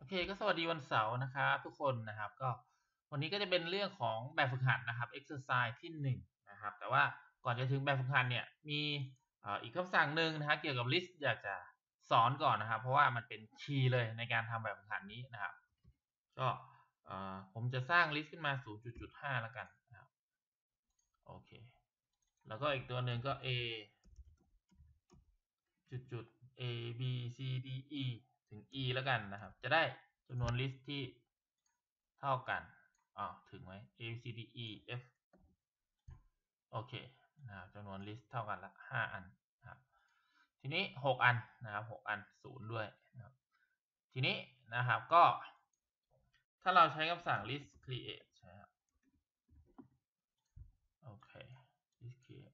โอเคก็สวัสดีวันเสาร์นะครับทุกคนนะครับก็วันนี้ก็จะเป็นเรื่องของแบบฝึกหัดนะครับ exercise ที่1นะครับแต่ว่าก่อนจะถึงแบบฝึกหัดเนี่ยมีอีกคำสั่งหนึ่งนะครับเกี่ยวกับ list อยากจะสอนก่อนนะครับเพราะว่ามันเป็นคีย์เลยในการทำแบบฝึกหัดนี้นะครับก็ผมจะสร้าง list ขึ้นมา 0.5 แล้วกันนะครับโอเคแล้วก็อีกตัวหนึ่งก็ a จุด a b c d e ถึง e แล้วกันนะครับจะได้จำนวน list ที่เท่ากันถึงไหม a b c d e f โอเคนะครับจำนวน list เท่ากันละ5อันนะครับทีนี้6อันนะครับ6อัน0ด้วยนะครับทีนี้นะครับก็ถ้าเราใช้คำสั่ง list create ใช่ครับโอเค list create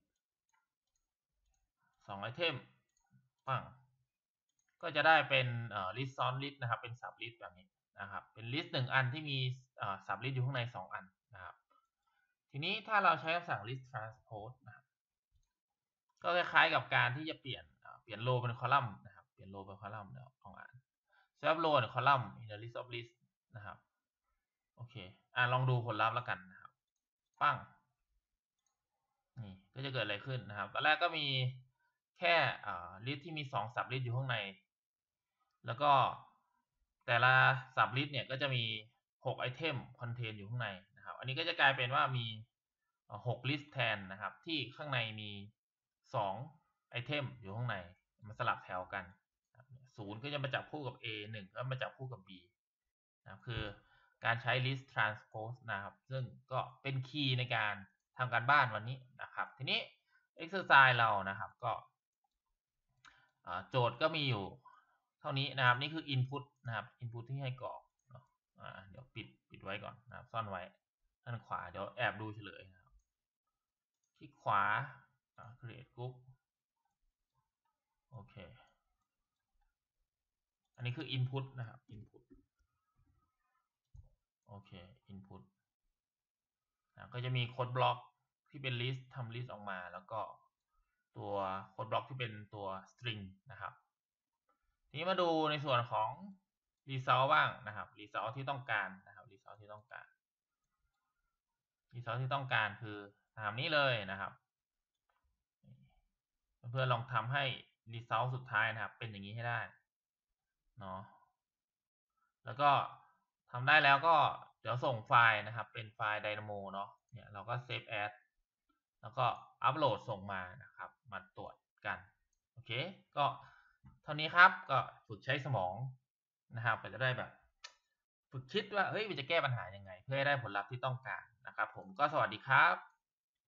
2ไอเทมปังก็จะได้เป็นlist ซ้อน list นะครับเป็น sub list แบบนี้นะครับเป็น list 1อันที่มีsub list อยู่ข้างใน2อันนะครับทีนี้ถ้าเราใช้คำสั่ง list transpose นะครับก็คล้ายๆกับการที่จะเปลี่ยนโรเป็นคอลัมน์นะครับเปลี่ยนโรเป็นคอลัมน์เดี๋ยวลองอ่าน swap row and column in the list of list นะครับโอเคลองดูผลลัพธ์แล้วกันนะครับปั้งนี่ก็จะเกิดอะไรขึ้นนะครับตอนแรกก็มีแค่ลิสต์ที่มี2 sub list อยู่ข้างในแล้วก็แต่ละ sub list เนี่ยก็จะมี6ไอเทมคอนเทนอยู่ข้างในนะครับอันนี้ก็จะกลายเป็นว่ามี6 list แทนนะครับที่ข้างในมี2ไอเทมอยู่ข้างในมาสลับแถวกัน0ก็จะมาจับคู่กับ A 1ก็มาจับคู่กับ B นะครับคือการใช้ list transpose นะครับซึ่งก็เป็นคีย์ในการทำการบ้านวันนี้นะครับทีนี้ exercise เรานะครับก็โจทย์ก็มีอยู่เท่านี้นะครับนี่คือ input นะครับ input ที่ให้กรอกเดี๋ยวปิดไว้ก่อนนะครับซ่อนไว้ด้านขวาเดี๋ยวแอบดูเฉลยนะครับคลิกขวาcreate group โอเคอันนี้คือ input นะครับ input โอเค input ก็จะมีโค้ดบล็อกที่เป็น list ทำ list ออกมาแล้วก็ตัวโค้ดบล็อกที่เป็นตัว string นะครับทีนี้มาดูในส่วนของ result บ้างนะครับ result ที่ต้องการนะครับ result ที่ต้องการ result ที่ต้องการคือตามนี้เลยนะครับเพื่อนๆลองทำให้ result สุดท้ายนะครับเป็นอย่างนี้ให้ได้เนาะแล้วก็ทำได้แล้วก็เดี๋ยวส่งไฟล์นะครับเป็นไฟล์ Dynamo เนาะเนี่ยเราก็ save as แล้วก็อัปโหลดส่งมานะครับมาตรวจกันโอเคก็เท่านี้ครับก็ฝึกใช้สมองนะครับก็จะได้แบบฝึกคิดว่าเฮ้ยมันจะแก้ปัญหายังไงเพื่อให้ได้ผลลัพธ์ที่ต้องการนะครับผมก็สวัสดีครับ